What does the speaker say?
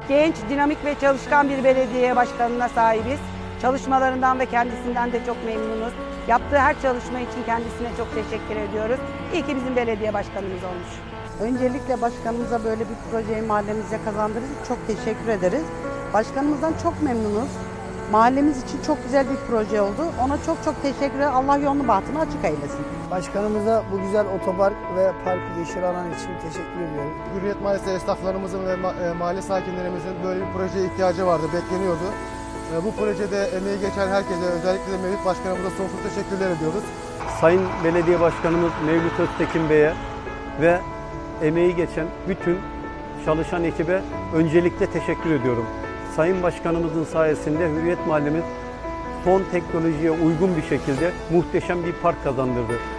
genç, dinamik ve çalışkan bir belediye başkanına sahibiz. Çalışmalarından ve kendisinden de çok memnunuz. Yaptığı her çalışma için kendisine çok teşekkür ediyoruz. İyi ki bizim belediye başkanımız olmuş. Öncelikle başkanımıza böyle bir projeyi mahallemize kazandırdığı için çok teşekkür ederiz. Başkanımızdan çok memnunuz. Mahallemiz için çok güzel bir proje oldu. Ona çok teşekkür ederim. Allah yolunu bahtını açık eylesin. Başkanımıza bu güzel otopark ve park yeşil alan için teşekkür ediyorum. Hürriyet Mahallesi esnaflarımızın ve mahalle sakinlerimizin böyle bir projeye ihtiyacı vardı, bekleniyordu. Bu projede emeği geçen herkese, özellikle de Mevlüt Başkanımıza sonsuz teşekkürler ediyoruz. Sayın Belediye Başkanımız Mevlüt Öztekin Bey'e ve emeği geçen bütün çalışan ekibe öncelikle teşekkür ediyorum. Sayın Başkanımızın sayesinde Hürriyet Mahallemiz son teknolojiye uygun bir şekilde muhteşem bir park kazandırdı.